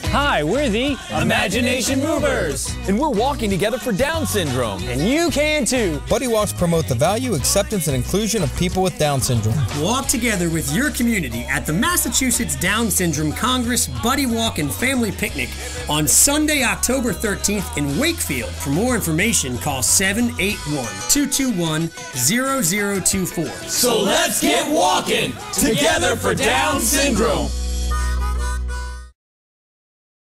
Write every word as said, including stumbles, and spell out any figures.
Hi, we're the Imagination Movers, and we're walking together for Down syndrome. And you can too. Buddy Walks promote the value, acceptance, and inclusion of people with Down syndrome. Walk together with your community at the Massachusetts Down Syndrome Congress Buddy Walk and Family Picnic on Sunday, October thirteenth in Wakefield. For more information, call seven eight one, two two one, zero zero two four. So let's get walking together for Down syndrome.